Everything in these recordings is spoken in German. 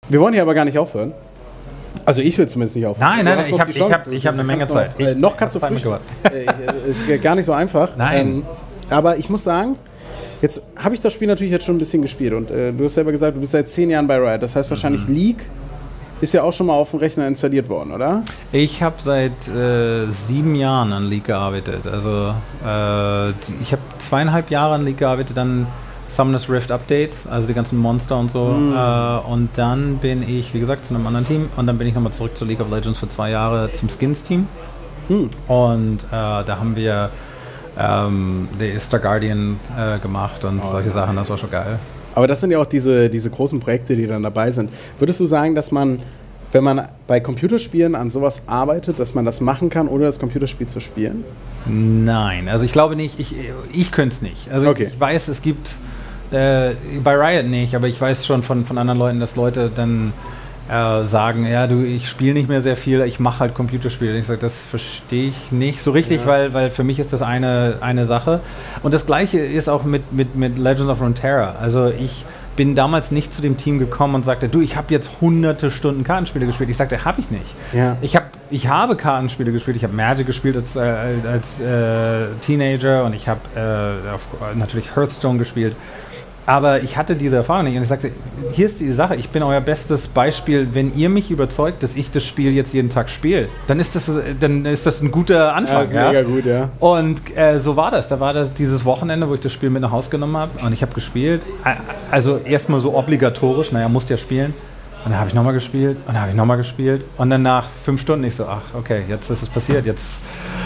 Wir wollen hier aber gar nicht aufhören. Also ich will zumindest nicht aufhören. Nein, ich hab eine Menge Zeit. Noch kannst du frühstücken. Ist gar nicht so einfach. Nein. Aber ich muss sagen, jetzt habe ich das Spiel natürlich jetzt schon ein bisschen gespielt. Und du hast selber gesagt, du bist seit 10 Jahren bei Riot. Das heißt wahrscheinlich League ist ja auch schon mal auf dem Rechner installiert worden, oder? Ich habe seit 7 Jahren an League gearbeitet. Also ich habe 2,5 Jahre an League gearbeitet, dann Summoners Rift Update, also die ganzen Monster und so. Und dann bin ich, wie gesagt, zu einem anderen Team. Und dann bin ich nochmal zurück zu League of Legends für 2 Jahre zum Skins-Team. Und da haben wir die Star Guardian gemacht und solche Sachen. Das war schon geil. Aber das sind ja auch diese großen Projekte, die dann dabei sind. Würdest du sagen, dass man, wenn man bei Computerspielen an sowas arbeitet, dass man das machen kann, ohne das Computerspiel zu spielen? Nein, also ich glaube nicht. Ich könnte es nicht. Also okay. Ich weiß, es gibt bei Riot nicht, aber ich weiß schon von anderen Leuten, dass Leute dann sagen, ja, ich spiele nicht mehr sehr viel, ich mache halt Computerspiele. Ich sage, das verstehe ich nicht so richtig, weil für mich ist das eine Sache. Und das Gleiche ist auch mit Legends of Runeterra. Also ich bin damals nicht zu dem Team gekommen und sagte, ich habe jetzt hunderte Stunden Kartenspiele gespielt. Ich sagte, habe ich nicht. Ja. Ich habe Kartenspiele gespielt, ich habe Magic gespielt als Teenager und ich habe natürlich Hearthstone gespielt. Aber ich hatte diese Erfahrung nicht und ich sagte, hier ist die Sache, ich bin euer bestes Beispiel, wenn ihr mich überzeugt, dass ich das Spiel jetzt jeden Tag spiele, dann ist das ein guter Anfang. Ja, das ist mega gut, ja. Und so war das. Da war das dieses Wochenende, wo ich das Spiel mit nach Hause genommen habe und ich habe gespielt. Also erstmal so obligatorisch, musst ja spielen. Und dann habe ich nochmal gespielt und dann habe ich nochmal gespielt und dann nach 5 Stunden ich so, ach okay, jetzt ist es passiert, jetzt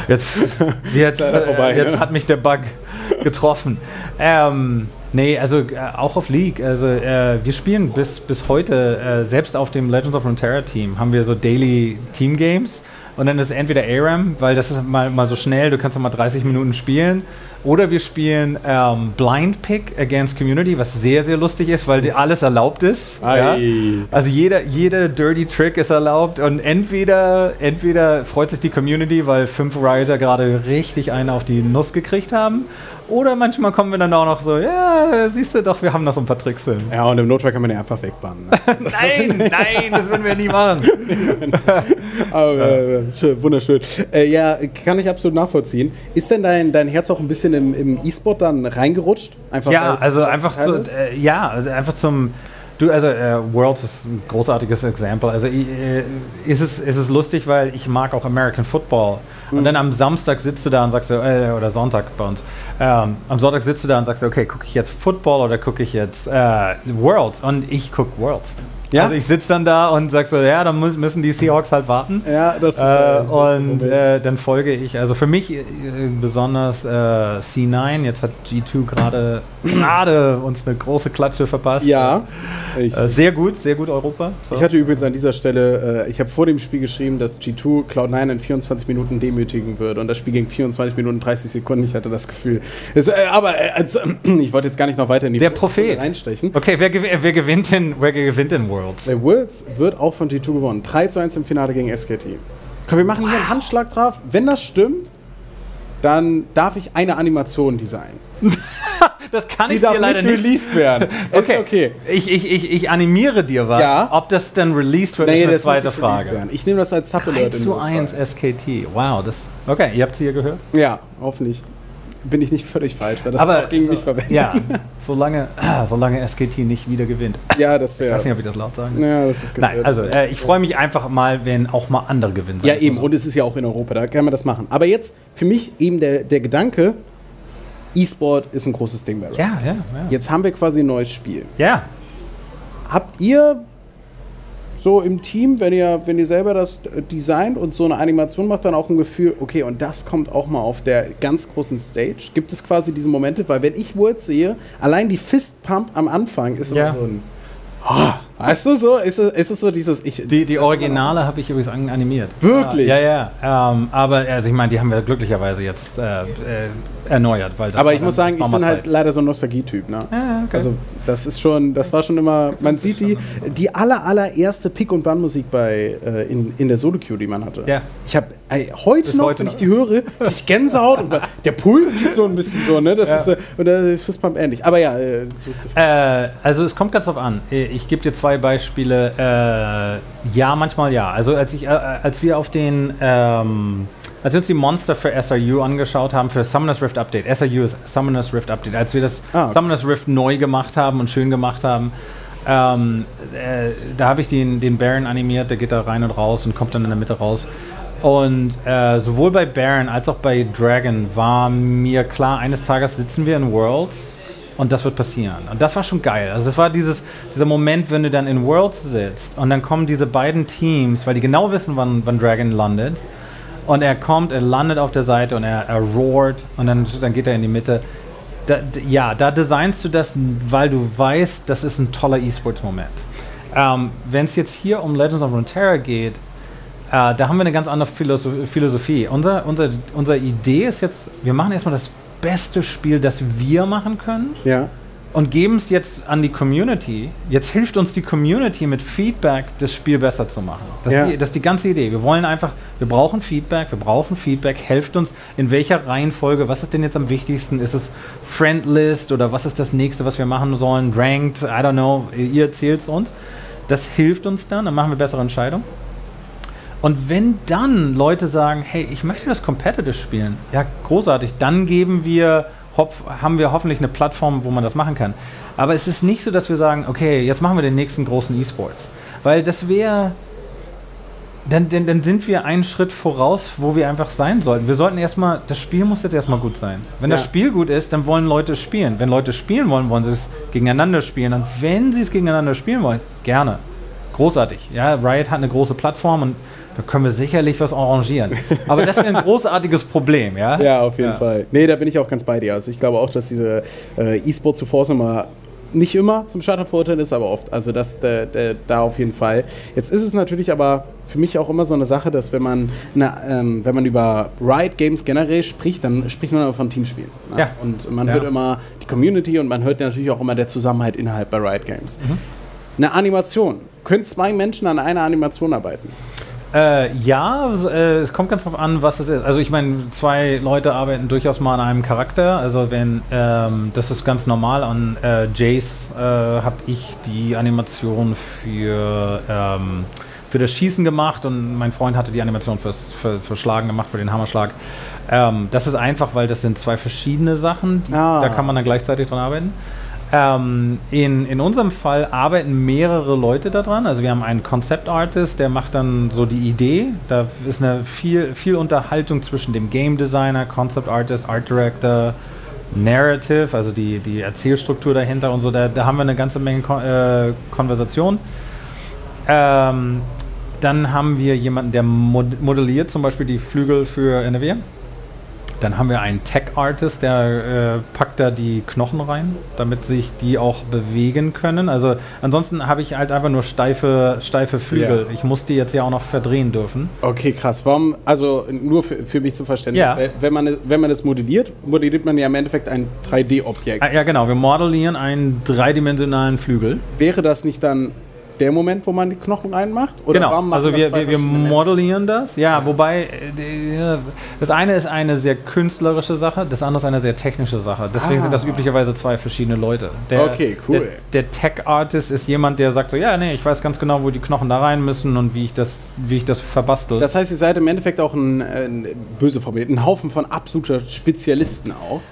hat mich der Bug getroffen. Nee, also auch auf League, also wir spielen bis heute, selbst auf dem Legends of Runeterra Team, haben wir so Daily Team Games und dann ist entweder ARAM, weil das ist mal so schnell, du kannst mal 30 Minuten spielen, oder wir spielen Blind Pick against Community, was sehr, sehr lustig ist, weil alles erlaubt ist. Ja? Also jeder Dirty Trick ist erlaubt und entweder freut sich die Community, weil 5 Rioter gerade richtig einen auf die Nuss gekriegt haben, oder manchmal kommen wir dann auch noch so, ja, siehst du doch, wir haben noch so ein paar Tricks hin. Ja, und im Notfall kann man ja einfach wegbannen. Ne? Nein, das würden wir nie machen. Aber wunderschön. Ja, kann ich absolut nachvollziehen. Ist denn dein Herz auch ein bisschen im E-Sport dann reingerutscht? Einfach einfach zum... Worlds ist ein großartiges Exempel. Also ist es lustig, weil ich mag auch American Football. Und dann am Samstag sitzt du da und sagst oder Sonntag bei uns. Am Sonntag sitzt du da und sagst, okay, gucke ich jetzt Football oder gucke ich jetzt Worlds? Und ich gucke Worlds. Ja? Also ich sitze dann da und sag so, ja, dann müssen die Seahawks halt warten. Ja, das ist dann folge ich, also für mich besonders C9, jetzt hat G2 gerade uns eine große Klatsche verpasst. Ja. Sehr gut Europa. So. Ich hatte übrigens an dieser Stelle, ich habe vor dem Spiel geschrieben, dass G2 Cloud9 in 24 Minuten demütigen würde und das Spiel ging 24 Minuten 30 Sekunden, ich hatte das Gefühl. Ich wollte jetzt gar nicht noch weiter in die Prophet reinstechen. Okay, wer gewinnt denn Worlds? Der Worlds wird auch von G2 gewonnen. 3:1 im Finale gegen SKT. Komm, wir machen hier einen Handschlag drauf. Wenn das stimmt, dann darf ich eine Animation designen. Das kann ich dir leider nicht. Sie darf nicht released werden. Okay. Ich animiere dir was. Ja. Ob das dann released wird, ist eine zweite Frage. Ich nehme das als Sub-Alert. 3:1 SKT. Wow. Okay, ihr habt es hier gehört? Ja, hoffentlich. Bin ich nicht völlig falsch, weil das auch gegen mich verwendet. Ja, solange SKT nicht wieder gewinnt. Ja, das wäre... Ich weiß nicht, ob ich das laut sagen. Ja, das ist Nein, also ich freue mich einfach mal, wenn auch mal andere gewinnen. Ja, eben, und es ist ja auch in Europa, da kann man das machen. Aber jetzt, für mich eben der Gedanke, E-Sport ist ein großes Ding bei Riot. Ja. Jetzt haben wir quasi ein neues Spiel. Ja. Habt ihr so im Team, wenn ihr selber das designt und so eine Animation macht, dann auch ein Gefühl, okay, und das kommt auch mal auf der ganz großen Stage? Gibt es quasi diese Momente? Weil wenn ich Worlds sehe, allein die Fist-Pump am Anfang ist immer so ein... weißt du so? Ist es so dieses... Die Originale habe ich übrigens animiert. Wirklich? Ja. Aber also ich meine, die haben wir glücklicherweise jetzt erneuert. Weil aber ich muss sagen, ich bin halt leider so ein Nostalgie-Typ. Ne? Ja, okay. Also das war schon immer... Man sieht die allererste Pick- und Ban-Musik in der Solo-Queue, die man hatte. Ja. Ich habe Heute noch, wenn ich die höre, kriege ich Gänsehaut und der Puls geht so ein bisschen so, ne? Das ist und das Fistpump ähnlich. Aber ja, also es kommt ganz drauf an. Ich gebe dir 2 Beispiele. Ja, manchmal ja. Also als wir uns die Monster für SRU angeschaut haben, für Summoner's Rift Update, SRU ist Summoner's Rift Update, als wir das Summoner's Rift neu gemacht haben und schön gemacht haben, da habe ich den Baron animiert, der geht da rein und raus und kommt dann in der Mitte raus. Und sowohl bei Baron als auch bei Dragon war mir klar, eines Tages sitzen wir in Worlds und das wird passieren. Und das war schon geil. Also das war dieser Moment, wenn du dann in Worlds sitzt und dann kommen diese beiden Teams, weil die genau wissen, wann Dragon landet. Und er landet auf der Seite und er roart und dann geht er in die Mitte. Da designst du das, weil du weißt, das ist ein toller E-Sports-Moment. Wenn es jetzt hier um Legends of Runeterra geht, da haben wir eine ganz andere Philosophie. Unsere Idee ist jetzt, wir machen erstmal das beste Spiel, das wir machen können. Ja. Und geben es jetzt an die Community. Jetzt hilft uns die Community mit Feedback, das Spiel besser zu machen. Das ist die ganze Idee. Wir brauchen Feedback, helft uns, in welcher Reihenfolge, was ist denn jetzt am wichtigsten? Ist es Friendlist oder was ist das nächste, was wir machen sollen? Ranked, I don't know, ihr erzählt es uns. Das hilft uns dann machen wir bessere Entscheidungen. Und wenn dann Leute sagen, hey, ich möchte das Competitive spielen, ja, großartig, dann haben wir hoffentlich eine Plattform, wo man das machen kann. Aber es ist nicht so, dass wir sagen, okay, jetzt machen wir den nächsten großen E-Sports. Weil das wäre, dann sind wir einen Schritt voraus, wo wir einfach sein sollten. Wir sollten das Spiel muss jetzt erstmal gut sein. Wenn das Spiel gut ist, dann wollen Leute spielen. Wenn Leute spielen wollen, wollen sie es gegeneinander spielen. Und wenn sie es gegeneinander spielen wollen, gerne. Großartig. Ja, Riot hat eine große Plattform und da können wir sicherlich was arrangieren. Aber das wäre ein großartiges Problem, ja? Ja, auf jeden Fall. Nee, da bin ich auch ganz bei dir. Also ich glaube auch, dass diese E-Sport zu Force immer nicht immer zum Scheitern verurteilt ist, aber oft. Also das da auf jeden Fall. Jetzt ist es natürlich aber für mich auch immer so eine Sache, dass wenn man über Riot Games generell spricht, dann spricht man immer von Teamspielen. Ne? Ja. Und man hört immer die Community und man hört natürlich auch immer der Zusammenhalt innerhalb bei Riot Games. Mhm. Eine Animation. Können 2 Menschen an einer Animation arbeiten? Es kommt ganz drauf an, was es ist. Also ich meine, 2 Leute arbeiten durchaus mal an einem Charakter. Also das ist ganz normal. An Jace habe ich die Animation für das Schießen gemacht und mein Freund hatte die Animation für Schlagen gemacht, für den Hammerschlag. Das ist einfach, weil das sind 2 verschiedene Sachen. Da kann man dann gleichzeitig dran arbeiten. In unserem Fall arbeiten mehrere Leute daran. Also wir haben einen Concept Artist, der macht dann so die Idee. Da ist eine viel Unterhaltung zwischen dem Game Designer, Concept Artist, Art Director, Narrative, also die Erzählstruktur dahinter und so. Da haben wir eine ganze Menge Konversation. Dann haben wir jemanden, der modelliert zum Beispiel die Flügel für NRW. Dann haben wir einen Tech-Artist, der packt da die Knochen rein, damit sich die auch bewegen können. Also ansonsten habe ich halt einfach nur steife Flügel. Ja. Ich muss die jetzt ja auch noch verdrehen dürfen. Okay, krass. Warum? Also nur für mich zum Verständnis. Ja. Wenn man das modelliert man ja im Endeffekt ein 3D-Objekt. Ja, genau. Wir modellieren einen dreidimensionalen Flügel. Wäre das nicht dann der Moment, wo man die Knochen reinmacht? Oder genau, also wir modellieren das. Ja, wobei das eine ist eine sehr künstlerische Sache, das andere ist eine sehr technische Sache. Deswegen sind das üblicherweise 2 verschiedene Leute. Okay, cool. Der Tech-Artist ist jemand, der sagt so, ich weiß ganz genau, wo die Knochen da rein müssen und wie ich das verbastel. Das heißt, ihr seid im Endeffekt auch böse formuliert, ein Haufen von absoluter Spezialisten auch.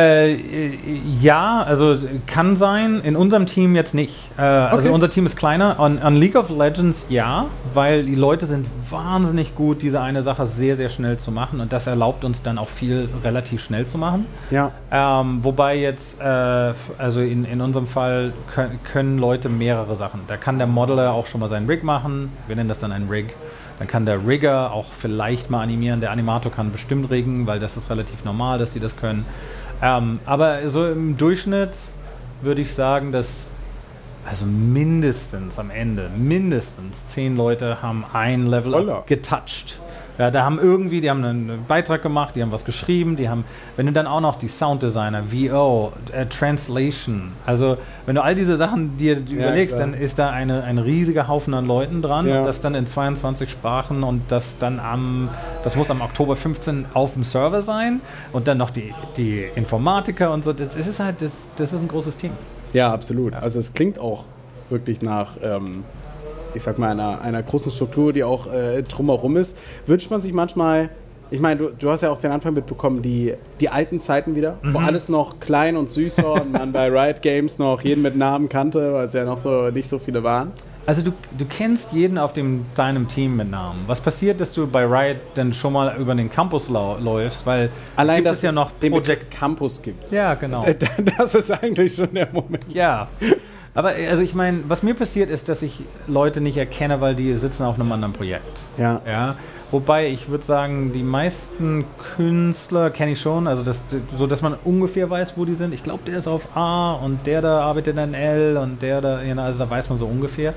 Ja, also kann sein. In unserem Team jetzt nicht. Also unser Team ist kleiner. An League of Legends ja, weil die Leute sind wahnsinnig gut, diese eine Sache sehr, sehr schnell zu machen. Und das erlaubt uns dann auch viel relativ schnell zu machen. Ja. Wobei jetzt, also in unserem Fall können Leute mehrere Sachen. Da kann der Modeler auch schon mal seinen Rig machen. Wir nennen das dann einen Rig. Dann kann der Rigger auch vielleicht mal animieren. Der Animator kann bestimmt riggen, weil das ist relativ normal, dass die das können. Aber so im Durchschnitt würde ich sagen, dass also mindestens 10 Leute haben ein Level getoucht. Ja, die haben einen Beitrag gemacht, die haben was geschrieben, wenn du dann auch noch die Sounddesigner, VO, Translation, also wenn du all diese Sachen dir überlegst, klar, dann ist da ein riesiger Haufen an Leuten dran, und das dann in 22 Sprachen, und das muss am Oktober 15 auf dem Server sein, und dann noch die Informatiker und so, das ist ein großes Team. Ja, absolut. Also es klingt auch wirklich nach ich sag mal, einer großen Struktur, die auch drumherum ist. Wünscht man sich manchmal, ich meine, du hast ja auch den Anfang mitbekommen, die alten Zeiten wieder, wo alles noch klein und süß war und man bei Riot Games noch jeden mit Namen kannte, weil es ja noch so nicht so viele waren. Also du kennst jeden auf deinem Team mit Namen. Was passiert, dass du bei Riot dann schon mal über den Campus läufst, weil allein, dass es ja noch den Begriff Campus gibt. Ja, genau. Das ist eigentlich schon der Moment. Ja. Aber also ich meine, was mir passiert ist, dass ich Leute nicht erkenne, weil die sitzen auf einem anderen Projekt. Ja. Wobei ich würde sagen, die meisten Künstler kenne ich schon, also so dass man ungefähr weiß, wo die sind. Ich glaube, der ist auf A und der da arbeitet in L und der da, also da weiß man so ungefähr.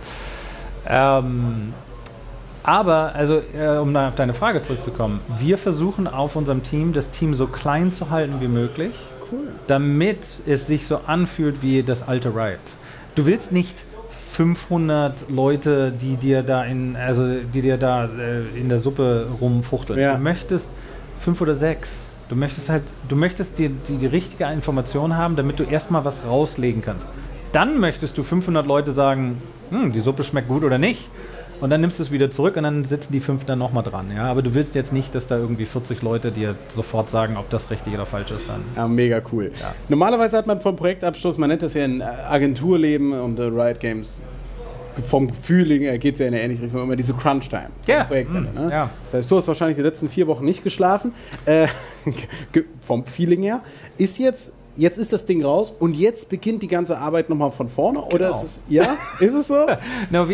Aber, also um da auf deine Frage zurückzukommen, wir versuchen auf unserem Team, das Team so klein zu halten wie möglich, damit es sich so anfühlt wie das alte Riot. Du willst nicht 500 Leute, die dir da in der Suppe rumfuchteln. Ja. Du möchtest 5 oder 6. Du möchtest die richtige Information haben, damit du erstmal was rauslegen kannst. Dann möchtest du 500 Leute sagen, die Suppe schmeckt gut oder nicht. Und dann nimmst du es wieder zurück und dann sitzen die 5 dann nochmal dran. Ja? Aber du willst jetzt nicht, dass da irgendwie 40 Leute dir sofort sagen, ob das richtig oder falsch ist dann. Ja, mega cool. Ja. Normalerweise hat man vom Projektabschluss, man nennt das ja ein Agenturleben, und Riot Games, vom Gefühl her geht es ja in eine ähnliche Richtung, immer diese Crunch-Time. Ja. Ne? Ja. Das heißt, du hast wahrscheinlich die letzten 4 Wochen nicht geschlafen, vom Feeling her. Jetzt ist das Ding raus und jetzt beginnt die ganze Arbeit nochmal von vorne? Oder ist es, ist es so? No,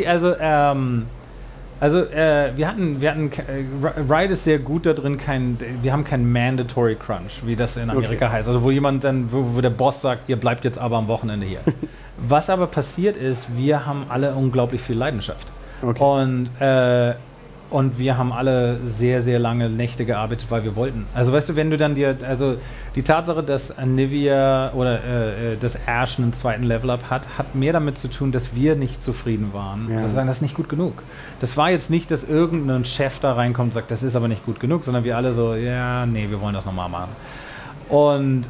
Riot ist sehr gut da drin, wir haben kein Mandatory Crunch, wie das in Amerika heißt. Also wo jemand dann, wo der Boss sagt, ihr bleibt jetzt aber am Wochenende hier. Was aber passiert ist, wir haben alle unglaublich viel Leidenschaft. Und wir haben alle sehr, sehr lange Nächte gearbeitet, weil wir wollten. Also weißt du, wenn du dann die Tatsache, dass Anivia oder dass Ash einen zweiten Level-Up hat mehr damit zu tun, dass wir nicht zufrieden waren. Ja. Also sagen, das ist nicht gut genug. Das war jetzt nicht, dass irgendein Chef da reinkommt und sagt, das ist aber nicht gut genug, sondern wir alle so, wir wollen das nochmal machen. Und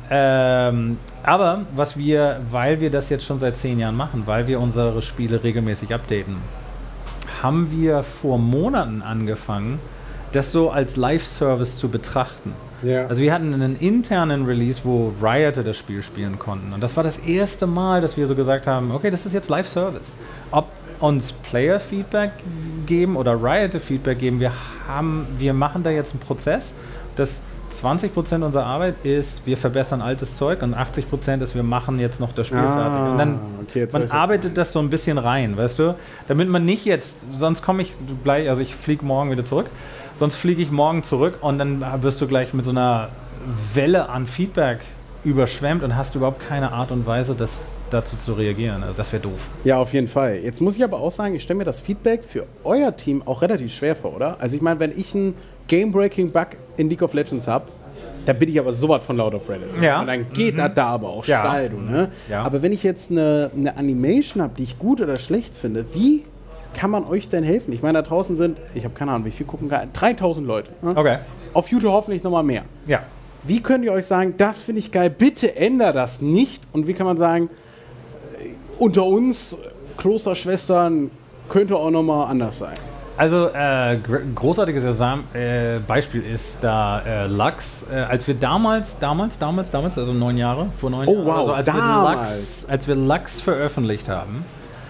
aber weil wir das jetzt schon seit 10 Jahren machen, weil wir unsere Spiele regelmäßig updaten, haben wir vor Monaten angefangen, das so als Live-Service zu betrachten. Ja. Also wir hatten einen internen Release, wo Rioter das Spiel spielen konnten. Und das war das erste Mal, dass wir so gesagt haben, okay, das ist jetzt Live-Service. Ob uns Player-Feedback geben oder Rioter-Feedback geben, wir machen da jetzt einen Prozess, dass 20% unserer Arbeit ist, wir verbessern altes Zeug, und 80% ist, wir machen jetzt noch das Spiel fertig. Und dann man arbeitet das so ein bisschen rein, weißt du? Damit man nicht jetzt, sonst komme ich gleich, also ich fliege morgen wieder zurück, sonst fliege ich morgen zurück und dann wirst du gleich mit so einer Welle an Feedback überschwemmt und hast überhaupt keine Art und Weise, dazu zu reagieren. Also das wäre doof. Ja, auf jeden Fall. Jetzt muss ich aber auch sagen, ich stelle mir das Feedback für euer Team auch relativ schwer vor, oder? Also ich meine, wenn ich einen Game-Breaking-Bug in League of Legends habe, da bin ich aber sowas von laut auf Reddit. Ja. Und dann geht das da aber auch steil, du, ne? Ja. Aber wenn ich jetzt eine Animation habe, die ich gut oder schlecht finde, wie kann man euch denn helfen? Ich meine, da draußen sind, ich habe keine Ahnung, wie viel gucken kann, 3000 Leute. Ne? Okay. Auf YouTube hoffentlich nochmal mehr. Ja. Wie könnt ihr euch sagen, das finde ich geil, bitte ändert das nicht? Und wie kann man sagen, unter uns, Klosterschwestern, könnte auch nochmal anders sein? Also, großartiges Beispiel ist da Lux. Als wir damals, also 9 Jahre, vor 9 Jahren, wow, also als wir Lux veröffentlicht haben,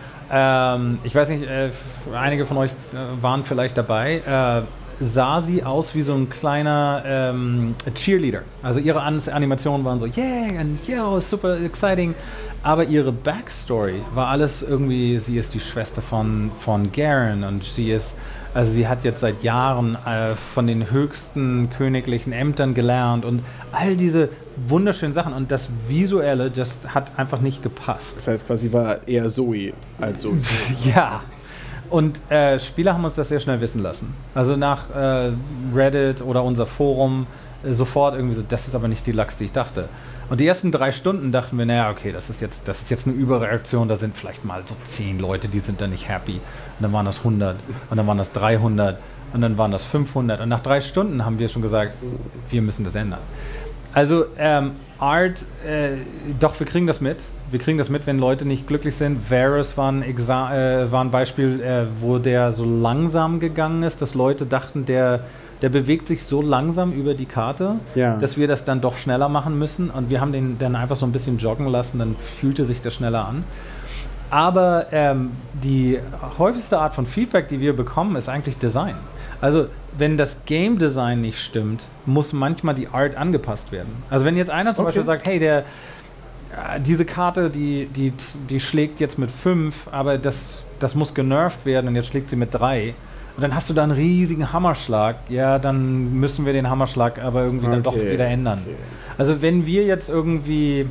ich weiß nicht, einige von euch waren vielleicht dabei, sah sie aus wie so ein kleiner Cheerleader. Also ihre Animationen waren so, super exciting. Aber ihre Backstory war alles irgendwie, sie ist die Schwester von Garen und sie hat jetzt seit Jahren von den höchsten königlichen Ämtern gelernt und all diese wunderschönen Sachen, und das Visuelle, das hat einfach nicht gepasst. Das heißt quasi, war eher Zoe als Zoe. Ja. Und Spieler haben uns das sehr schnell wissen lassen. Also nach Reddit oder unser Forum sofort irgendwie so, das ist aber nicht die Lachs, die ich dachte. Und die ersten 3 Stunden dachten wir, naja, okay, das ist jetzt eine Überreaktion, da sind vielleicht mal so 10 Leute, die sind da nicht happy. Und dann waren das 100 und dann waren das 300 und dann waren das 500. Und nach 3 Stunden haben wir schon gesagt, wir müssen das ändern. Also Art, doch, wir kriegen das mit. Wir kriegen das mit, wenn Leute nicht glücklich sind. Varus war ein Beispiel, wo der so langsam gegangen ist, dass Leute dachten, der bewegt sich so langsam über die Karte, dass wir das dann doch schneller machen müssen. Und wir haben den dann einfach so ein bisschen joggen lassen, dann fühlte sich das schneller an. Aber die häufigste Art von Feedback, die wir bekommen, ist eigentlich Design. Also wenn das Game Design nicht stimmt, muss manchmal die Art angepasst werden. Also wenn jetzt einer zum Beispiel sagt, hey, diese Karte, die schlägt jetzt mit 5, aber das muss genervt werden und jetzt schlägt sie mit 3. Und dann hast du da einen riesigen Hammerschlag. Ja, dann müssen wir den Hammerschlag aber irgendwie dann doch wieder ändern. Okay. Also wenn wir jetzt irgendwie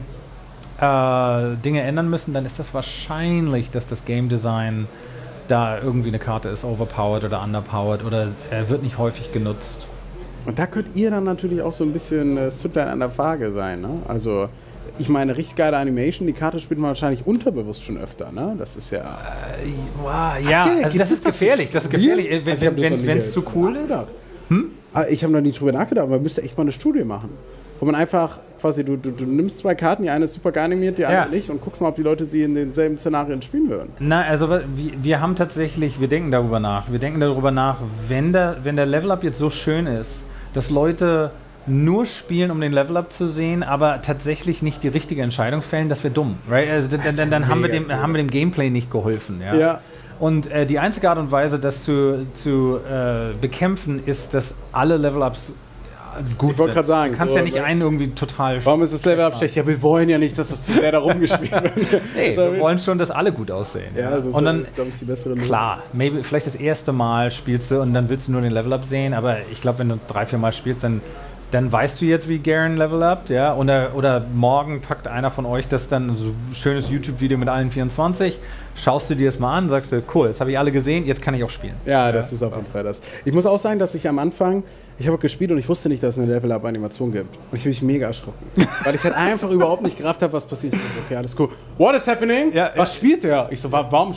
Dinge ändern müssen, dann ist das wahrscheinlich, dass das Game Design da irgendwie eine Karte ist, overpowered oder underpowered oder wird nicht häufig genutzt. Und da könnt ihr dann natürlich auch so ein bisschen Zündlein an der Waage sein, ne? Also ich meine, richtig geile Animation, die Karte spielt man wahrscheinlich unterbewusst schon öfter, ne? Das ist ja... ja, okay, also das ist gefährlich, wenn es zu cool ist. Ich habe noch nie drüber nachgedacht, aber man müsste echt mal eine Studie machen. Wo man einfach quasi, du nimmst 2 Karten, die eine ist super geanimiert, die andere nicht und guckst mal, ob die Leute sie in denselben Szenarien spielen würden. Na, also wir haben tatsächlich, wir denken darüber nach, wenn der Level-Up jetzt so schön ist, dass Leute nur spielen, um den Level-Up zu sehen, aber tatsächlich nicht die richtige Entscheidung fällen, das wäre dumm. Right? Also dann haben wir dem Gameplay nicht geholfen. Ja. Und die einzige Art und Weise, das zu bekämpfen, ist, dass alle Level-Ups gut ich wollte gerade sagen. Du kannst ja nicht einen irgendwie total... Warum ist das Level-Up schlecht? Ja, wir wollen ja nicht, dass das zu sehr da rumgespielt wird. Nee, wir wollen schon, dass alle gut aussehen. Ja, das ist, und dann, glaube ich, die bessere Lösung. Klar, vielleicht das erste Mal spielst du und dann willst du nur den Level-Up sehen, aber ich glaube, wenn du 3-4 Mal spielst, dann weißt du jetzt, wie Garen Level Up, ja, oder morgen packt einer von euch das dann, so ein schönes YouTube-Video mit allen 24, schaust du dir das mal an, sagst du, cool, das habe ich alle gesehen, jetzt kann ich auch spielen. Ja, das ist auf jeden Fall das. Ich muss auch sagen, dass ich am Anfang, ich habe gespielt und ich wusste nicht, dass es eine Level-Up-Animation gibt. Und ich habe mich mega erschrocken. Weil ich halt einfach überhaupt nicht gerafft habe, was passiert. Okay, alles cool. What is happening? Ja, was spielt der? Ich so, warum...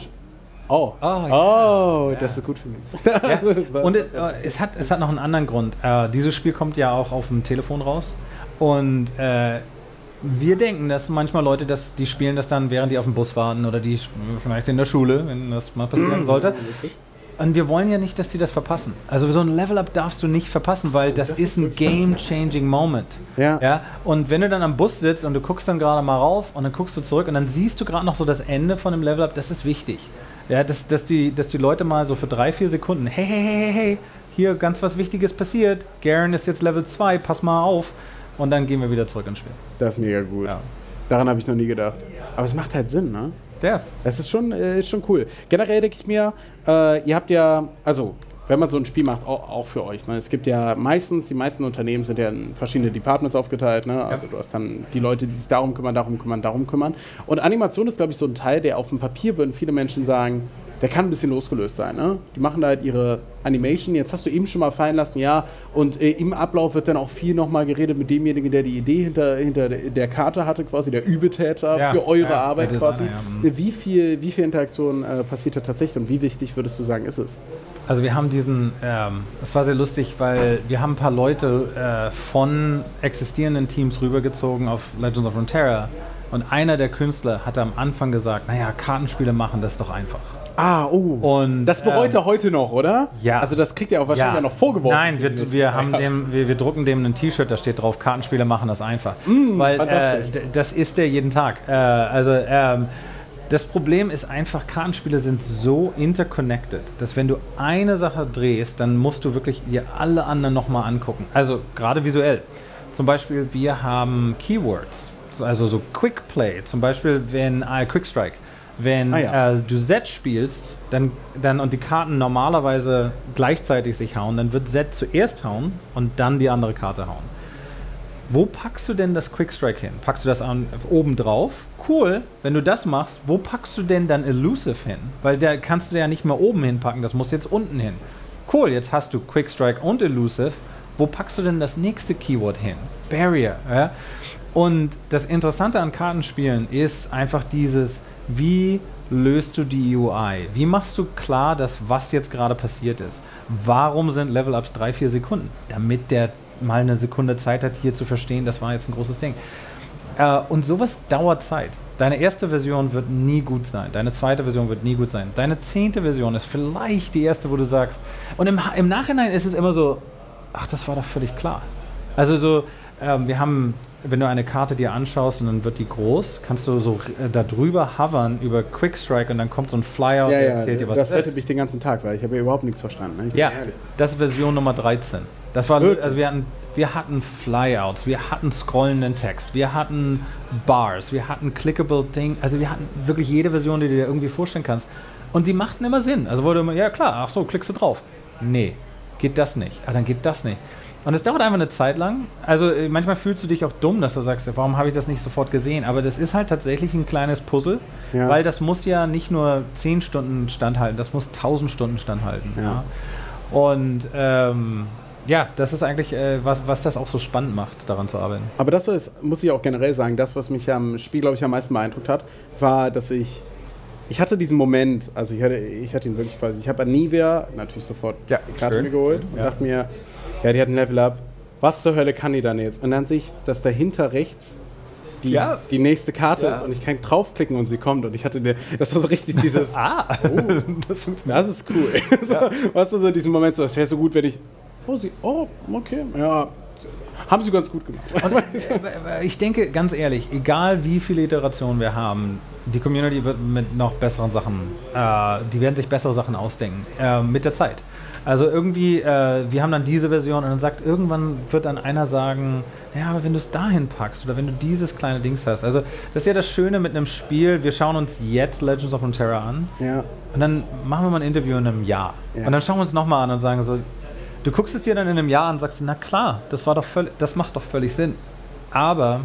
Das ist gut für mich. Ja. Und es hat noch einen anderen Grund. Dieses Spiel kommt ja auch auf dem Telefon raus. Und wir denken, dass manchmal Leute, die spielen das dann, während die auf dem Bus warten oder die vielleicht in der Schule, wenn das mal passieren sollte. Und wir wollen ja nicht, dass die das verpassen. Also so ein Level-Up darfst du nicht verpassen, weil das ist ein game-changing Moment. Ja? Und wenn du dann am Bus sitzt und du guckst dann gerade mal rauf und dann guckst du zurück und dann siehst du gerade noch so das Ende von dem Level-Up, das ist wichtig. Ja, dass die Leute mal so für 3-4 Sekunden, hey, hier ganz was Wichtiges passiert, Garen ist jetzt Level 2, pass mal auf. Und dann gehen wir wieder zurück ins Spiel. Das ist mega gut. Ja. Daran habe ich noch nie gedacht. Aber es macht halt Sinn, ne? Ja. Es ist schon cool. Generell denke ich mir, ihr habt ja, also wenn man so ein Spiel macht, auch für euch, ne? Es gibt ja meistens, die meisten Unternehmen sind ja in verschiedene Departments aufgeteilt, ne? Also du hast dann die Leute, die sich darum kümmern. Und Animation ist, glaube ich, so ein Teil, der auf dem Papier, würden viele Menschen sagen, der kann ein bisschen losgelöst sein, ne? Die machen da halt ihre Animation, jetzt hast du eben schon mal fallen lassen, ja, und im Ablauf wird dann auch viel nochmal geredet mit demjenigen, der die Idee hinter der Karte hatte, quasi der Übeltäter für eure Arbeit quasi. Wie viel Interaktion passiert da tatsächlich und wie wichtig würdest du sagen, ist es? Also wir haben es war sehr lustig, weil wir haben ein paar Leute von existierenden Teams rübergezogen auf Legends of Runeterra und einer der Künstler hatte am Anfang gesagt, naja, Kartenspiele machen, das ist doch einfach. Und das bereut er heute noch, oder? Ja. Also das kriegt er auch wahrscheinlich noch vorgeworfen. Nein, wir drucken dem ein T-Shirt, da steht drauf, Kartenspiele machen das einfach. Weil das ist der jeden Tag. Das Problem ist einfach, Kartenspiele sind so interconnected, dass wenn du eine Sache drehst, dann musst du wirklich dir alle anderen nochmal angucken. Also gerade visuell. Zum Beispiel, wir haben Keywords, also so Quick Play, zum Beispiel Quick Strike. Wenn du Z spielst dann und die Karten normalerweise gleichzeitig sich hauen, dann wird Z zuerst hauen und dann die andere Karte hauen. wo packst du denn das Quickstrike hin? Packst du das oben drauf? Cool, wenn du das machst, wo packst du denn dann Elusive hin? Weil da kannst du ja nicht mehr oben hinpacken, das muss jetzt unten hin. Cool, jetzt hast du Quickstrike und Elusive. Wo packst du denn das nächste Keyword hin? Barrier. Ja? Und das Interessante an Kartenspielen ist einfach dieses, wie löst du die UI? Wie machst du klar, dass was jetzt gerade passiert ist? Warum sind Level-Ups 3-4 Sekunden? Damit der mal eine Sekunde Zeit hat, hier zu verstehen, das war jetzt ein großes Ding. Und sowas dauert Zeit. Deine erste Version wird nie gut sein. Deine zweite Version wird nie gut sein. Deine 10. Version ist vielleicht die erste, wo du sagst, und im Nachhinein ist es immer so, ach, das war doch völlig klar. Also so, wir haben, wenn du eine Karte dir anschaust und dann wird die groß, kannst du so da drüber hovern über Quickstrike und dann kommt so ein Flyer und der erzählt dir was. Das rettet mich den ganzen Tag, weil ich habe ja überhaupt nichts verstanden. Ne? Ja, das ist Version Nummer 13. Das war, also wir hatten Flyouts, wir hatten scrollenden Text, wir hatten Bars, wir hatten clickable Ding, also wir hatten wirklich jede Version, die du dir irgendwie vorstellen kannst. Und die machten immer Sinn. Also wurde immer, ja klar, ach so, klickst du drauf. Nee, geht das nicht. Ah, dann geht das nicht. Und es dauert einfach eine Zeit lang. Also manchmal fühlst du dich auch dumm, dass du sagst, warum habe ich das nicht sofort gesehen? Aber das ist halt tatsächlich ein kleines Puzzle, weil das muss ja nicht nur 10 Stunden standhalten, das muss 1000 Stunden standhalten. Ja. Und ja, das ist eigentlich, was das auch so spannend macht, daran zu arbeiten. Aber das muss ich auch generell sagen, das, was mich am Spiel, glaube ich, am meisten beeindruckt hat, war, dass ich hatte diesen Moment, also ich hatte ihn wirklich quasi, ich habe an Nivea natürlich sofort die Karte mir geholt und dachte mir, ja, die hat ein Level-Up, was zur Hölle kann die dann jetzt? Und dann sehe ich, dass dahinter rechts die nächste Karte ist und ich kann draufklicken und sie kommt und ich hatte, das war so richtig dieses, das funktioniert. Das ist cool. So, weißt du, so diesen Moment, so, es wäre so gut, wenn ich, okay, ja, haben sie ganz gut gemacht. Und, ich denke, ganz ehrlich, egal wie viele Iterationen wir haben, die Community wird mit noch besseren Sachen, die werden sich bessere Sachen ausdenken, mit der Zeit. Also irgendwie, wir haben dann diese Version und dann irgendwann wird dann einer sagen, ja, aber wenn du es dahin packst oder wenn du dieses kleine Dings hast. Also das ist ja das Schöne mit einem Spiel, wir schauen uns jetzt Legends of Runeterra an und dann machen wir mal ein Interview in einem Jahr. Und dann schauen wir uns nochmal an und sagen so, du guckst es dir dann in einem Jahr an und sagst, na klar, das macht doch völlig Sinn. Aber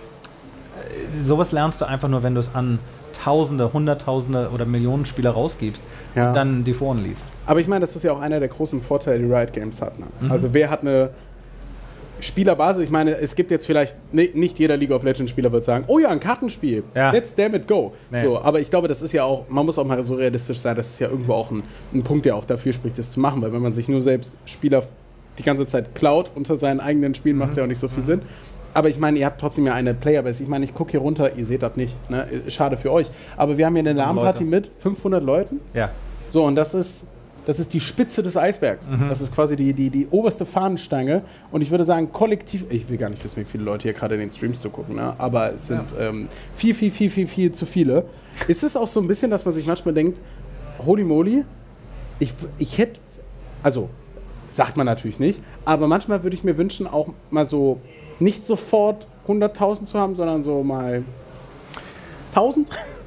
sowas lernst du einfach nur, wenn du es an Tausende, Hunderttausende oder Millionen Spieler rausgibst und dann die Foren liest. Aber ich meine, das ist ja auch einer der großen Vorteile, die Riot Games hat. Ne? Also wer hat eine Spielerbasis? Ich meine, es gibt jetzt vielleicht, nicht jeder League of Legends Spieler wird sagen, oh ja, ein Kartenspiel, let's damn it go. Nee. So, aber ich glaube, das ist ja auch, man muss auch mal so realistisch sein, das ist ja irgendwo auch ein Punkt, der auch dafür spricht, das zu machen, weil wenn man sich nur selbst Spieler die ganze Zeit klaut unter seinen eigenen Spielen, macht es ja auch nicht so viel Sinn. Aber ich meine, ihr habt trotzdem ja eine Playerbase. Ich meine, ich gucke hier runter, ihr seht das nicht. Ne? Schade für euch. Aber wir haben hier eine LAN-Party mit 500 Leuten. Ja. So, und das ist die Spitze des Eisbergs. Das ist quasi die oberste Fahnenstange. Und ich würde sagen, kollektiv, ich will gar nicht wissen, wie viele Leute hier gerade in den Streams zugucken, ne? Aber es sind viel zu viele. Ist es auch so ein bisschen, dass man sich manchmal denkt, holy moly, ich hätte, also, sagt man natürlich nicht, aber manchmal würde ich mir wünschen, auch mal so nicht sofort 100.000 zu haben, sondern so mal 1.000?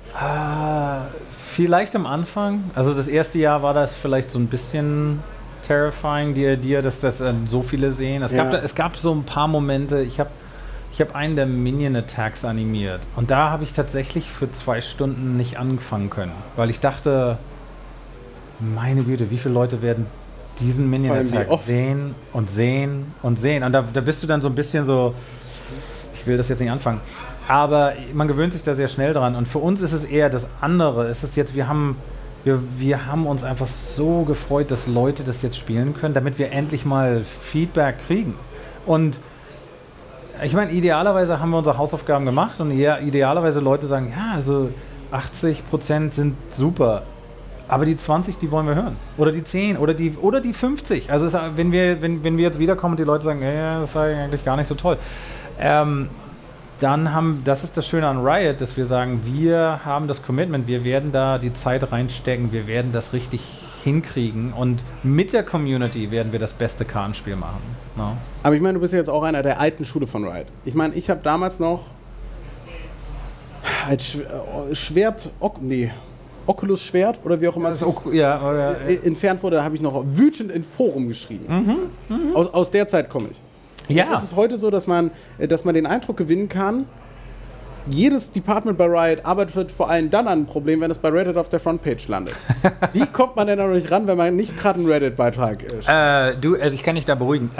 Vielleicht am Anfang. Also das erste Jahr war das vielleicht so ein bisschen terrifying, dass das so viele sehen. Es gab so ein paar Momente, ich hab einen der Minion-Attacks animiert und da habe ich tatsächlich für 2 Stunden nicht anfangen können, weil ich dachte, meine Güte, wie viele Leute werden diesen Minion-Attack sehen und sehen und sehen. Und da bist du dann so ein bisschen so, ich will das jetzt nicht anfangen. Aber man gewöhnt sich da sehr schnell dran. Und für uns ist es eher das andere. Es ist jetzt, wir haben uns einfach so gefreut, dass Leute das jetzt spielen können, damit wir endlich mal Feedback kriegen. Und ich meine, idealerweise haben wir unsere Hausaufgaben gemacht und idealerweise Leute sagen, ja, also 80% sind super. Aber die 20, die wollen wir hören. Oder die 10 oder die 50. Also wenn wir jetzt wiederkommen und die Leute sagen, ja, das sei eigentlich gar nicht so toll. Das ist das Schöne an Riot, dass wir sagen, wir haben das Commitment, wir werden da die Zeit reinstecken, wir werden das richtig hinkriegen und mit der Community werden wir das beste Kartenspiel machen. No? Aber ich meine, du bist ja jetzt auch einer der alten Schule von Riot. Ich meine, ich habe damals noch als Oculus Schwert oder wie auch immer es entfernt wurde, da habe ich noch wütend in Forum geschrieben. Aus der Zeit komme ich. Ja. Es ist heute so, dass man den Eindruck gewinnen kann, jedes Department bei Riot arbeitet vor allem dann an ein Problem, wenn es bei Reddit auf der Frontpage landet. Wie kommt man denn da noch nicht ran, wenn man nicht gerade einen Reddit-Beitrag schreibt? Also ich kann dich da beruhigen.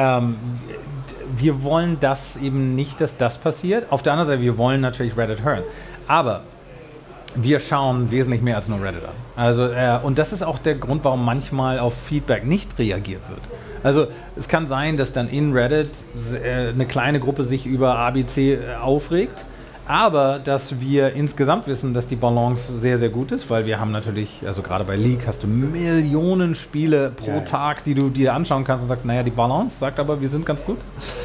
Wir wollen das eben nicht, dass das passiert. Auf der anderen Seite, wir wollen natürlich Reddit hören. Aber wir schauen wesentlich mehr als nur Reddit an. Also, und das ist auch der Grund, warum manchmal auf Feedback nicht reagiert wird. Also es kann sein, dass dann in Reddit eine kleine Gruppe sich über ABC aufregt, aber dass wir insgesamt wissen, dass die Balance sehr, sehr gut ist, weil wir haben natürlich, also gerade bei League hast du Millionen Spiele pro Tag, die du dir anschauen kannst und sagst, naja, die Balance sagt aber, wir sind ganz gut.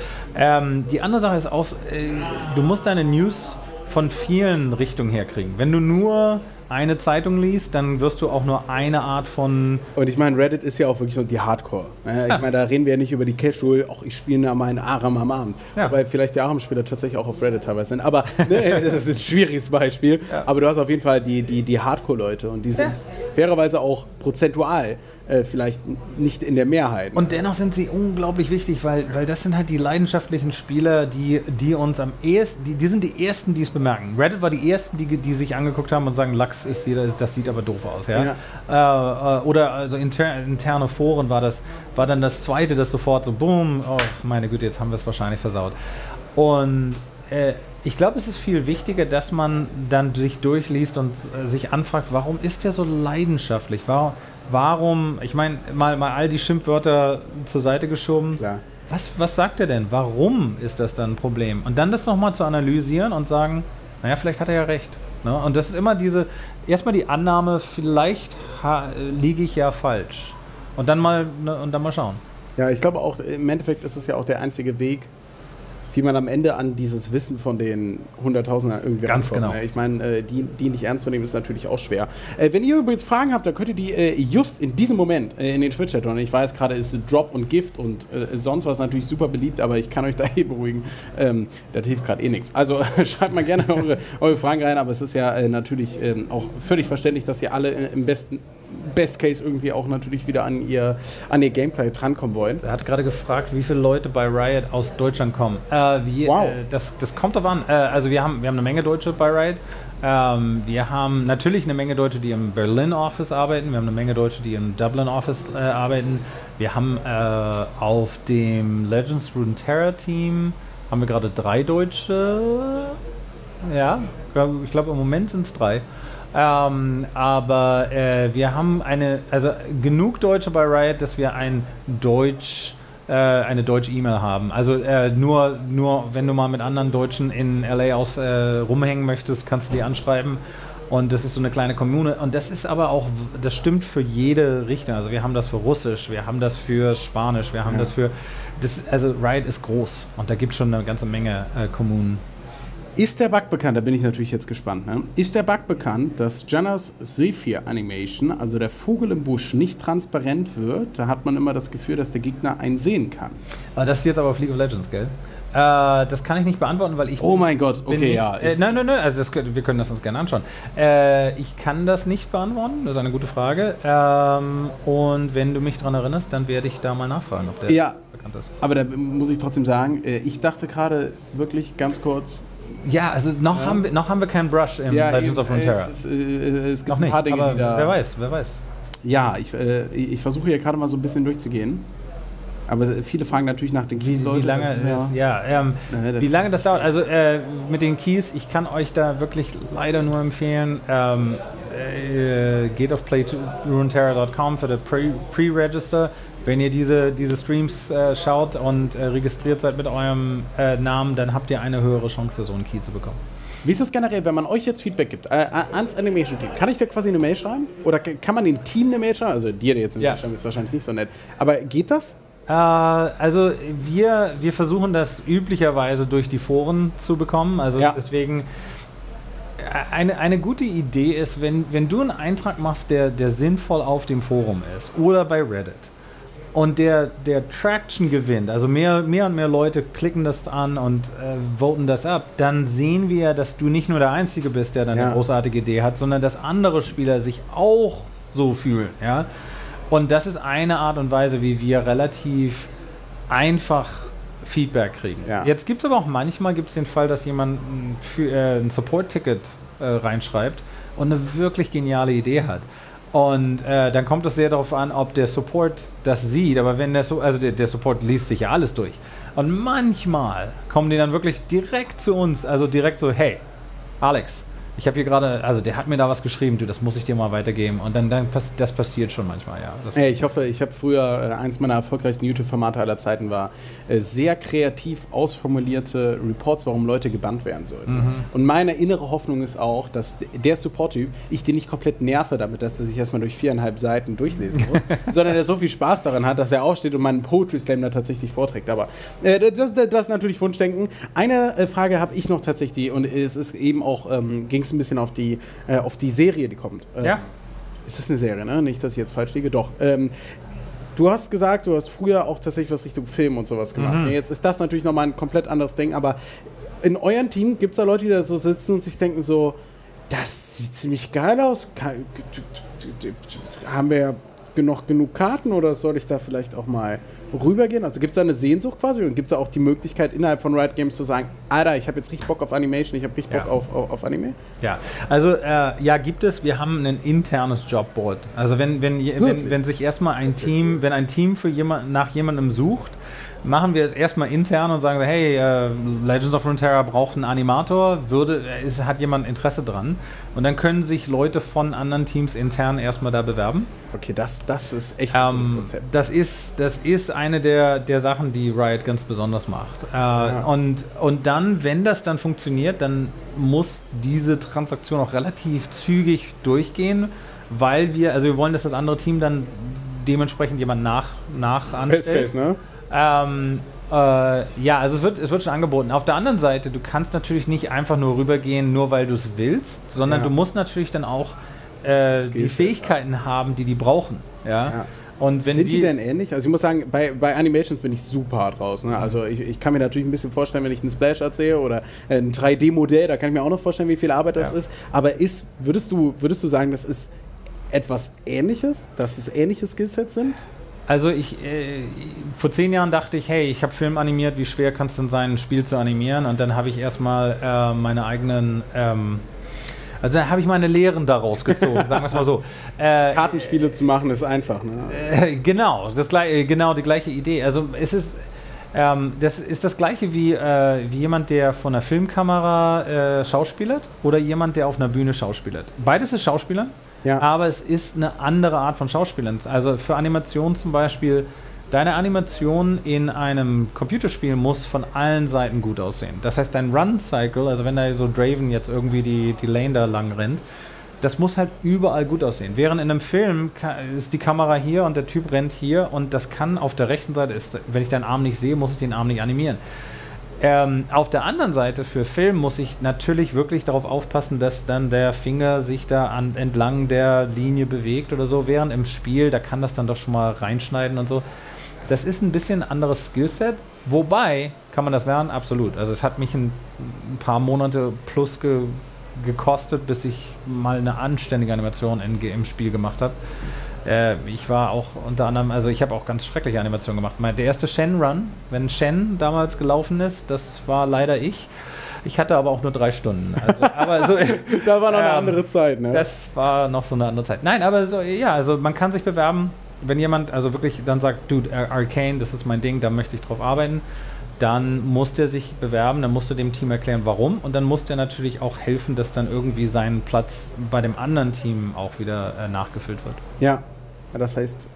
Die andere Sache ist auch, du musst deine News von vielen Richtungen herkriegen. Wenn du nur eine Zeitung liest, dann wirst du auch nur eine Art von... Und ich meine, Reddit ist ja auch wirklich so die Hardcore. Ich meine, da reden wir ja nicht über die Casual, ich spiele da meinen Aram am Abend. Ja. Weil vielleicht die Aram-Spieler tatsächlich auch auf Reddit teilweise sind. Aber das ist ein schwieriges Beispiel. Ja. Aber du hast auf jeden Fall die Hardcore-Leute und die sind fairerweise auch prozentual vielleicht nicht in der Mehrheit. Und dennoch sind sie unglaublich wichtig, weil das sind halt die leidenschaftlichen Spieler, die uns am ehesten, die sind die Ersten, die es bemerken. Reddit war die Ersten, die sich angeguckt haben und sagen, Lachs ist jeder, das sieht aber doof aus. Ja? Oder also interne Foren war dann das Zweite, das sofort so, boom, oh meine Güte, jetzt haben wir es wahrscheinlich versaut. Und ich glaube, es ist viel wichtiger, dass man dann sich durchliest und sich anfragt, warum ist der so leidenschaftlich? Warum, ich meine, mal all die Schimpfwörter zur Seite geschoben. Klar. Was sagt er denn? Warum ist das dann ein Problem? Und dann das nochmal zu analysieren und sagen, naja, vielleicht hat er ja recht. Ne? Und das ist immer erstmal die Annahme, vielleicht liege ich ja falsch. Und dann mal schauen. Ja, ich glaube auch, im Endeffekt ist es ja auch der einzige Weg, wie man am Ende an dieses Wissen von den Hunderttausenden irgendwie rankommt. Ganz genau. Ich meine, die nicht ernst zu nehmen, ist natürlich auch schwer. Wenn ihr übrigens Fragen habt, dann könnt ihr die just in diesem Moment in den Twitch-Chat tun. Ich weiß, gerade ist Drop und Gift und sonst was natürlich super beliebt, aber ich kann euch da beruhigen, das hilft gerade nichts. Also schreibt mal gerne eure Fragen rein, aber es ist ja natürlich auch völlig verständlich, dass ihr alle im Best Case irgendwie auch natürlich wieder an ihr Gameplay drankommen wollen. Er hat gerade gefragt, wie viele Leute bei Riot aus Deutschland kommen. Wow. Das kommt drauf an. Also wir haben eine Menge Deutsche bei Riot. Wir haben natürlich eine Menge Deutsche, die im Berlin Office arbeiten. Wir haben eine Menge Deutsche, die im Dublin Office arbeiten. Wir haben auf dem Legends Runeterra Team haben wir gerade 3 Deutsche. Ja, ich glaube im Moment sind es 3. Aber wir haben genug Deutsche bei Riot, dass wir eine deutsche E-Mail haben. Also nur wenn du mal mit anderen Deutschen in LA rumhängen möchtest, kannst du die anschreiben. Und das ist so eine kleine Kommune. Und das ist aber auch, das stimmt für jede Richtung. Also wir haben das für Russisch, wir haben das für Spanisch, wir haben das für... Also Riot ist groß und da gibt es schon eine ganze Menge Kommunen. Ist der Bug bekannt, da bin ich natürlich jetzt gespannt, ne? Ist der Bug bekannt, dass Jannas Zephyr Animation, also der Vogel im Busch, nicht transparent wird? Da hat man immer das Gefühl, dass der Gegner einen sehen kann. Das ist jetzt aber auf League of Legends, gell? Das kann ich nicht beantworten, weil ich... Oh mein Gott, okay, nicht, ja. Nein, also wir können das uns gerne anschauen. Ich kann das nicht beantworten, das ist eine gute Frage. Und wenn du mich daran erinnerst, dann werde ich da mal nachfragen, ob der bekannt ist. Aber da muss ich trotzdem sagen, ich dachte gerade wirklich ganz kurz... Ja, also noch haben wir keinen Brush im Legends of Runeterra. Es gibt noch nicht, ein paar Dinge, aber die da... Wer weiß. Ja, ich versuche hier gerade mal so ein bisschen durchzugehen. Aber viele fragen natürlich nach den Keys. Wie lange das dauert. Also mit den Keys, ich kann euch da wirklich leider nur empfehlen, geht auf playruneterra.com für das Pre-Register. Wenn ihr diese Streams schaut und registriert seid mit eurem Namen, dann habt ihr eine höhere Chance, so einen Key zu bekommen. Wie ist das generell, wenn man euch jetzt Feedback gibt ans Animation-Team? Kann ich da quasi eine Mail schreiben? Oder kann man dem Team eine Mail schreiben? Also dir jetzt eine Mail schreiben ist wahrscheinlich nicht so nett. Aber geht das? Also wir versuchen das üblicherweise durch die Foren zu bekommen. Also deswegen eine gute Idee ist, wenn du einen Eintrag machst, der sinnvoll auf dem Forum ist oder bei Reddit und der Traction gewinnt, also mehr und mehr Leute klicken das an und voten das ab, dann sehen wir, dass du nicht nur der Einzige bist, der dann eine großartige Idee hat, sondern dass andere Spieler sich auch so fühlen. Ja? Und das ist eine Art und Weise, wie wir relativ einfach Feedback kriegen. Ja. Jetzt gibt es aber auch manchmal den Fall, dass jemand ein Support-Ticket reinschreibt und eine wirklich geniale Idee hat. Und dann kommt es sehr darauf an, ob der Support das sieht. Aber wenn der Support liest sich ja alles durch. Und manchmal kommen die dann wirklich direkt zu uns, also direkt so, hey, Alex, ich habe hier gerade, also der hat mir da was geschrieben, du, das muss ich dir mal weitergeben. Und dann das passiert schon manchmal, ja. Hey, ich hoffe, ich habe früher, eins meiner erfolgreichsten YouTube-Formate aller Zeiten war, sehr kreativ ausformulierte Reports, warum Leute gebannt werden sollten. Und meine innere Hoffnung ist auch, dass der Support-Typ, ich den nicht komplett nerve damit, dass er sich erstmal durch 4,5 Seiten durchlesen muss, sondern der so viel Spaß daran hat, dass er aufsteht und meinen Poetry-Slam da tatsächlich vorträgt. Aber das ist natürlich Wunschdenken. Eine Frage habe ich noch tatsächlich, und es ist eben auch, ging ein bisschen auf die Serie, die kommt. Ja. Ist das eine Serie, ne? Nicht, dass ich jetzt falsch liege. Doch. Du hast gesagt, du hast früher auch tatsächlich was Richtung Film und sowas gemacht. Jetzt ist das natürlich nochmal ein komplett anderes Ding, aber in eurem Team gibt es da Leute, die da so sitzen und sich denken so, das sieht ziemlich geil aus. Haben wir ja genug Karten oder soll ich da vielleicht auch mal rübergehen? Also gibt es da eine Sehnsucht quasi und gibt es da auch die Möglichkeit innerhalb von Riot Games zu sagen, Alter, ich habe jetzt richtig Bock auf Animation, ich habe richtig Bock auf Anime? Ja, also ja, gibt es. Wir haben ein internes Jobboard. Also wenn sich erstmal ein Team nach jemandem sucht, machen wir es erstmal intern und sagen, hey, Legends of Runeterra braucht einen Animator, hat jemand Interesse dran? Und dann können sich Leute von anderen Teams intern erstmal da bewerben. Okay, das ist echt ein gutes Konzept. Das ist eine der Sachen, die Riot ganz besonders macht. Und dann, wenn das dann funktioniert, dann muss diese Transaktion auch relativ zügig durchgehen, weil wir wollen, dass das andere Team dann dementsprechend jemand nach anstellt. Best Case, ne? Also es wird schon angeboten. Auf der anderen Seite, du kannst natürlich nicht einfach nur rübergehen, nur weil du es willst, sondern du musst natürlich dann auch die Fähigkeiten haben, die brauchen. Ja? Und wenn sind die denn ähnlich? Also ich muss sagen, bei Animations bin ich super hart raus. Ne? Also ich kann mir natürlich ein bisschen vorstellen, wenn ich einen Splash-Art sehe oder ein 3D-Modell, da kann ich mir auch noch vorstellen, wie viel Arbeit das ist. Aber würdest du sagen, das ist etwas Ähnliches? Dass es ähnliche Skillsets sind? Also vor 10 Jahren dachte ich, hey, ich habe Film animiert, wie schwer kann es denn sein, ein Spiel zu animieren? Und dann habe ich erstmal meine eigenen, also dann habe ich meine Lehren daraus gezogen, sagen wir es mal so. Kartenspiele zu machen ist einfach, ne? Genau die gleiche Idee. Also es ist, das ist das Gleiche wie jemand, der von einer Filmkamera schauspielert oder jemand, der auf einer Bühne schauspielert. Beides ist Schauspielern. Ja. Aber es ist eine andere Art von Schauspielern. Also für Animation zum Beispiel, deine Animation in einem Computerspiel muss von allen Seiten gut aussehen. Das heißt, dein Run-Cycle, also wenn da so Draven jetzt irgendwie die Lane da lang rennt, das muss halt überall gut aussehen. Während in einem Film ist die Kamera hier und der Typ rennt hier und das kann auf der rechten Seite, wenn ich deinen Arm nicht sehe, muss ich den Arm nicht animieren. Auf der anderen Seite für Film muss ich natürlich wirklich darauf aufpassen, dass dann der Finger sich da entlang der Linie bewegt oder so, während im Spiel, da kann das dann doch schon mal reinschneiden und so. Das ist ein bisschen ein anderes Skillset, wobei, kann man das lernen? Absolut. Also es hat mich ein paar Monate plus gekostet, bis ich mal eine anständige Animation im Spiel gemacht habe. Ich war auch unter anderem, also ich habe auch ganz schreckliche Animationen gemacht. Der erste Shen-Run, wenn Shen damals gelaufen ist, das war leider ich. Ich hatte aber auch nur 3 Stunden. Also, da war noch eine andere Zeit, ne? Das war noch so eine andere Zeit. Nein, aber so, ja, also man kann sich bewerben, wenn jemand also wirklich dann sagt, Dude, Arcane, das ist mein Ding, da möchte ich drauf arbeiten, dann muss der sich bewerben, dann musst du dem Team erklären, warum, und dann muss der natürlich auch helfen, dass dann irgendwie sein Platz bei dem anderen Team auch wieder nachgefüllt wird. Ja, das heißt,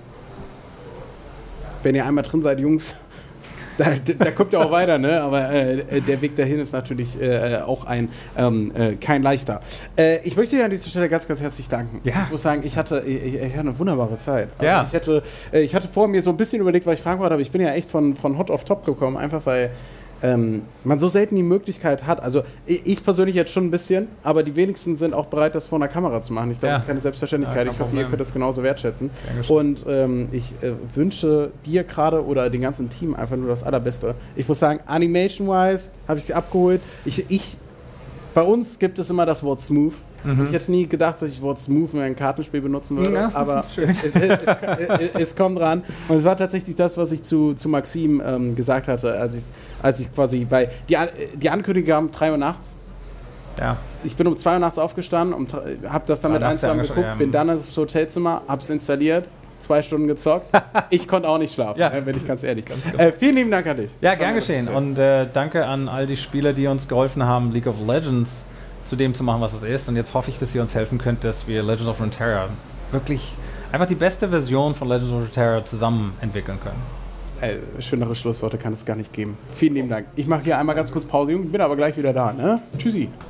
wenn ihr einmal drin seid, Jungs, da kommt ihr auch weiter, ne? Aber der Weg dahin ist natürlich auch kein leichter. Ich möchte dir an dieser Stelle ganz, ganz herzlich danken. Ja. Ich muss sagen, ich hatte eine wunderbare Zeit. Also ja. Ich hatte vor mir so ein bisschen überlegt, was ich fragen wollte, aber ich bin ja echt von Hot auf Top gekommen, einfach weil man so selten die Möglichkeit hat. Also ich persönlich jetzt schon ein bisschen, aber die wenigsten sind auch bereit, das vor einer Kamera zu machen. Ich glaube, das ist keine Selbstverständlichkeit. Ja, ich hoffe, ihr könnt das genauso wertschätzen. Und ich wünsche dir gerade oder dem ganzen Team einfach nur das Allerbeste. Ich muss sagen, Animation-wise habe ich sie abgeholt. Bei uns gibt es immer das Wort smooth. Ich hätte nie gedacht, dass ich das Wort smooth in ein Kartenspiel benutzen würde, aber es kommt ran. Und es war tatsächlich das, was ich zu Maxim gesagt hatte, als ich quasi die Ankündigung kam 3 Uhr nachts. Ja. Ich bin um 2 Uhr nachts aufgestanden und habe das dann mit eins zusammen geguckt, bin dann ins Hotelzimmer, hab's installiert, 2 Stunden gezockt. Ich konnte auch nicht schlafen, wenn ich ganz ehrlich. Vielen lieben Dank an dich. Ja, gern geschehen. Und danke an all die Spieler, die uns geholfen haben, League of Legends zu dem zu machen, was es ist. Und jetzt hoffe ich, dass ihr uns helfen könnt, dass wir Legends of Runeterra wirklich einfach die beste Version von Legends of Runeterra zusammen entwickeln können. Schönere Schlussworte kann es gar nicht geben. Vielen lieben Dank. Ich mache hier einmal ganz kurz Pause, Jungs, bin aber gleich wieder da. Ne? Tschüssi.